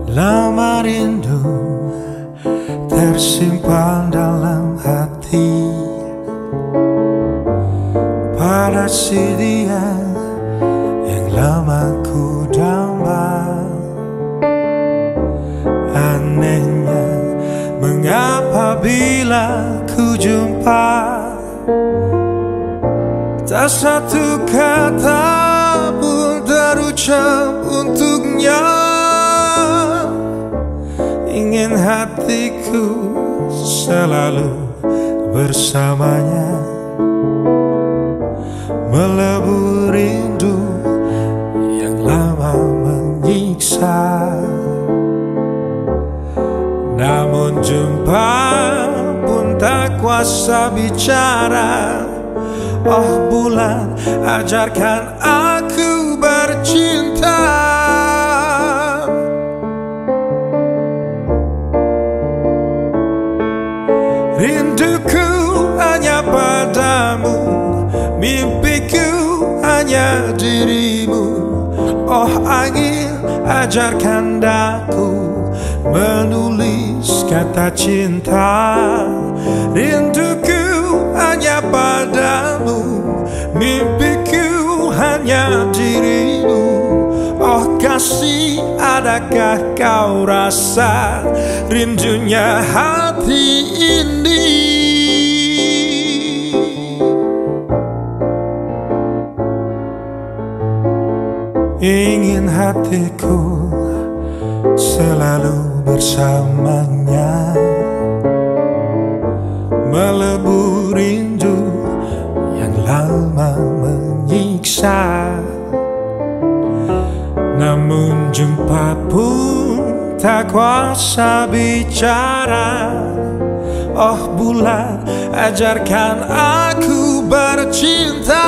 Lama rindu tersimpan dalam hati pada si dia yang lama ku damba. Anehnya mengapa bila ku jumpa tak satu kata pun terucap untuknya. Ingin hatiku selalu bersamanya, melebur rindu yang lama menyiksa. Namun jumpa pun tak kuasa bicara. Oh bulan, ajarkan aku bercinta. Rinduku hanya padamu, mimpiku hanya dirimu. Oh angin, ajarkan daku menulis kata cinta. Rinduku hanya padamu, mimpiku hanya dirimu. Oh kasih, adakah kau rasa rindunya hati ini? Ingin hatiku selalu bersamanya, melebur rindu yang lama menyiksa. Namun jumpa pun tak kuasa bicara. Oh bulan, ajarkan aku bercinta.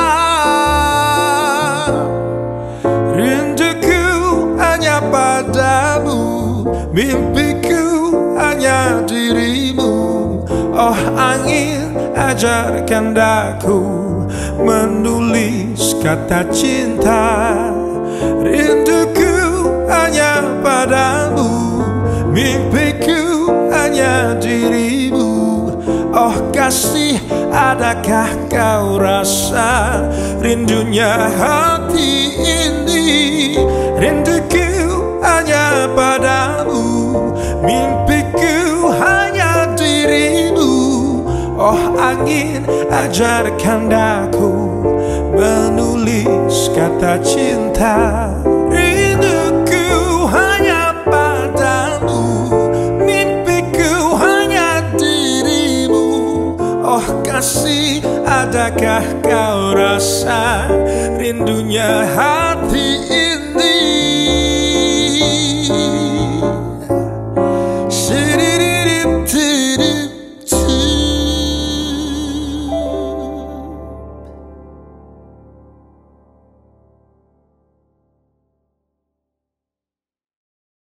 Rinduku hanya padamu, mimpiku hanya dirimu. Oh angin, ajarkan daku menulis kata cinta. Rinduku hanya padamu, mimpiku hanya dirimu. Oh kasih, adakah kau rasa rindunya hati ini? Rinduku hanya padamu, mimpiku hanya dirimu. Oh angin, ajarkan daku menulis kata cinta. Rinduku hanya padamu, mimpiku hanya dirimu. Oh kasih, adakah kau rasa rindunya hati ini?